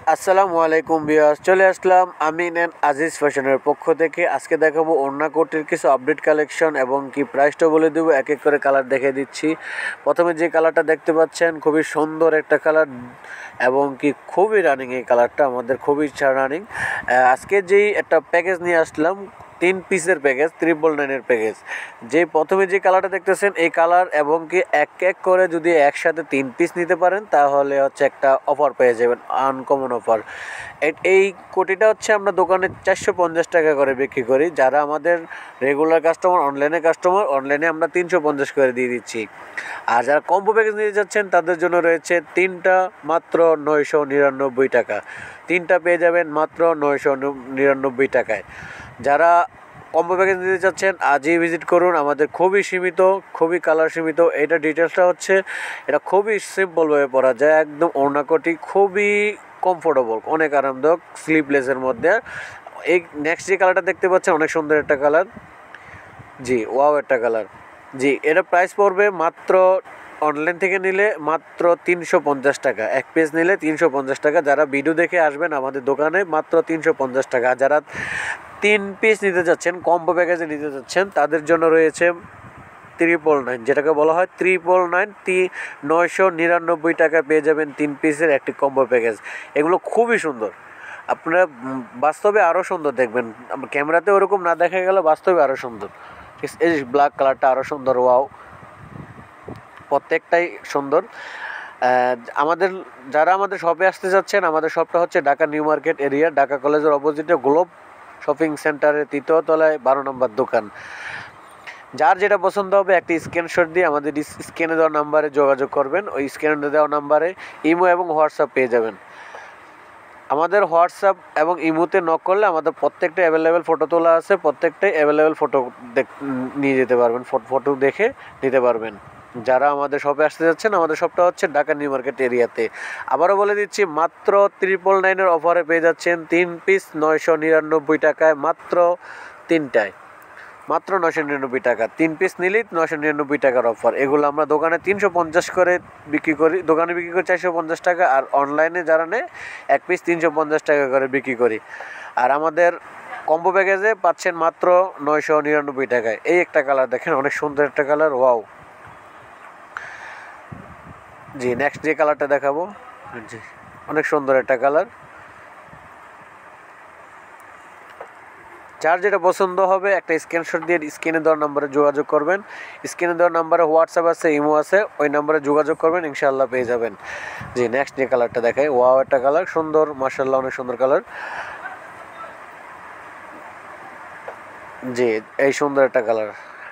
আসসালামু আলাইকুম ভিউয়ার্স, চলে আসলাম আমিন এন্ড আজিজ ফ্যাশনের পক্ষ থেকে। আজকে দেখাবো ওড়না কোটির কিছু আপডেট কালেকশন এবং কি প্রাইসটা বলে দেবো, এক এক করে কালার দেখে দিচ্ছি। প্রথমে যে কালারটা দেখতে পাচ্ছেন খুবই সুন্দর একটা কালার এবং কি খুবই রানিং, এই কালারটা আমাদের খুবই রানিং। আজকে যেই একটা প্যাকেজ নিয়ে আসলাম, 3 পিসের প্যাকেজ, 999-এর প্যাকেজ। যে প্রথমে যে কালারটা দেখতেছেন এই কালার এবং কি এক এক করে যদি একসাথে 3 পিস নিতে পারেন তাহলে হচ্ছে একটা অফার পেয়ে যাবেন, আনকমন অফার। এই কোটিটা হচ্ছে আমরা দোকানে 450 টাকা করে বিক্রি করি। যারা আমাদের রেগুলার কাস্টমার, অনলাইনে আমরা 350 করে দিয়ে দিচ্ছি। আর যারা কম্বো প্যাকেজ নিতে যাচ্ছেন তাদের জন্য রয়েছে 3টা মাত্র 999 টাকা। 3টা পেয়ে যাবেন মাত্র 999 টাকায়। যারা কম্বো প্যাকেজ নিতে চাচ্ছেন আজই ভিজিট করুন, আমাদের খুবই সীমিত, খুবই কালার সীমিত। এটা ডিটেলসটা হচ্ছে, এটা খুবই সিম্পলভাবে পরা যায়, একদম ওড়নাকটি খুবই কমফোর্টেবল, অনেক আরামদায়ক, স্লিভলেসের মধ্যে। এই নেক্সট যে কালারটা দেখতে পাচ্ছেন অনেক সুন্দর একটা কালার, জি ওয়াও একটা কালার। জি, এটা প্রাইস পড়বে মাত্র, অনলাইন থেকে নিলে মাত্র 350 টাকা, এক পিস নিলে 350 টাকা। যারা ভিডিও দেখে আসবেন আমাদের দোকানে মাত্র 350 টাকা। যারা 3 পিস নিতে যাচ্ছেন, কম্বো প্যাকেজে নিতে যাচ্ছেন, তাদের জন্য রয়েছে 999, যেটাকে বলা হয় 999, 999 টাকা পেয়ে যাবেন 3 পিসের একটি কম্বো প্যাকেজ। এগুলো খুবই সুন্দর, আপনারা বাস্তবে আরও সুন্দর দেখবেন। ক্যামেরাতে ওরকম না দেখা গেলে বাস্তবে আরও সুন্দর। এই ব্ল্যাক কালারটা আরও সুন্দর, ওয়াও, প্রত্যেকটাই সুন্দর। যারা আমাদের শপে আসতে যাচ্ছেন, আমাদের শপটা হচ্ছে Dhaka new market area, Dhaka কলেজের অপোজিটে গ্লোব শপিং সেন্টারের 3য় তলায় 12 নম্বর দোকান। যার যেটা পছন্দ হবে একটা স্ক্রিনশট দিয়ে আমাদের স্ক্রিনে দেওয়া নাম্বারে যোগাযোগ করবেন। ওই স্ক্রিনে দেওয়া নাম্বারে ইমো এবং হোয়াটসঅ্যাপ পেয়ে যাবেন। আমাদের হোয়াটসঅ্যাপ এবং ইমোতে নক করলে আমাদের প্রত্যেকটা অ্যাভেলেবেল ফটো তোলা আছে, প্রত্যেকটাই অ্যাভেলেবেল ফটো নিয়ে যেতে পারবেন, ফটো দেখে নিতে পারবেন। যারা আমাদের শপে আসতে যাচ্ছেন, আমাদের শপটা হচ্ছে ঢাকা নিউ মার্কেট এরিয়াতে। আবারও বলে দিচ্ছি, মাত্র 999-এর অফারে পেয়ে যাচ্ছেন 3 পিস 999 টাকায়, মাত্র 3টায়, মাত্র 999 টাকা। 3 পিস নিলেই 999 টাকার অফার। এগুলো আমরা দোকানে 350 করে বিক্রি করি, দোকানে বিক্রি করি 450 টাকা, আর অনলাইনে যারা নেয় এক পিস 350 টাকা করে বিক্রি করি। আর আমাদের কম্বো প্যাকেজে পাচ্ছেন মাত্র 999 টাকায়। এই একটা কালার দেখেন, অনেক সুন্দর একটা কালার, ওয়াও। জি, নেক্সট যে কালারটা দেখাবো, জি অনেক সুন্দর একটা কালার। যার যেটা পছন্দ হবে একটা স্ক্রিনশট দিয়ে স্ক্রিনে দেওয়ার নাম্বারে যোগাযোগ করবেন। স্ক্রিনে দেওয়ার নাম্বারে হোয়াটসঅ্যাপ আছে, ইমো আছে, ওই নাম্বারে যোগাযোগ করবেন, ইনশাআল্লাহ পেয়ে যাবেন। জি, নেক্সট যে কালারটা দেখাই, ওয়াও একটা কালার, সুন্দর, মাশাআল্লাহ অনেক সুন্দর কালার। জি, এই সুন্দর একটা কালার।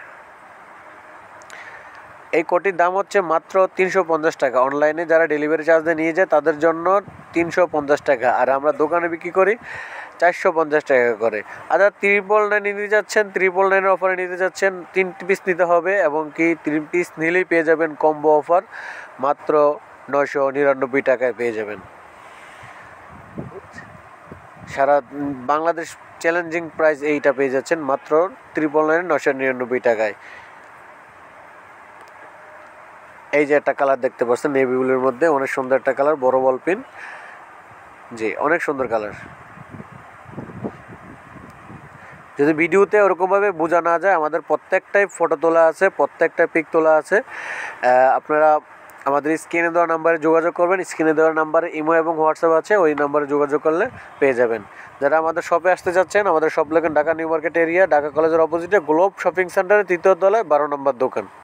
এই কোটির দাম হচ্ছে মাত্র 350 টাকা। অনলাইনে যারা ডেলিভারি চার্জ দিয়ে নিয়ে যায় তাদের জন্য 350 টাকা, আর আমরা দোকানে বিক্রি করি 450 টাকা করে। আর যারা 999 নিতে যাচ্ছেন, 999-এর অফারে নিতে যাচ্ছেন, 3 পিস নিতে হবে এবং কি 3 পিস নিলেই পেয়ে যাবেন কম্বো অফার, মাত্র 999 টাকায় পেয়ে যাবেন। সারা বাংলাদেশ চ্যালেঞ্জিং প্রাইস এইটা পেয়ে যাচ্ছেন মাত্র 999, 999 টাকায়। এই যে একটা কালার দেখতে পাচ্ছেন নেভি ব্লুর মধ্যে, অনেক সুন্দর একটা কালার, বড় বল পিন, জি অনেক সুন্দর কালার। যদি ভিডিওতে ওরকমভাবে বোঝা না যায়, আমাদের প্রত্যেকটাই ফটো তোলা আছে, প্রত্যেকটা পিক তোলা আছে। আপনারা আমাদের স্ক্রিনে দেওয়া নাম্বারে যোগাযোগ করবেন। স্ক্রিনে দেওয়ার নাম্বারে ইমো এবং হোয়াটসঅ্যাপ আছে, ওই নাম্বারে যোগাযোগ করলে পেয়ে যাবেন। যারা আমাদের শপে আসতে যাচ্ছেন, আমাদের shop location Dhaka new market area, Dhaka কলেজের অপোজিটে গ্লোব শপিং সেন্টারের 3য় তলায় 12 নম্বর দোকান।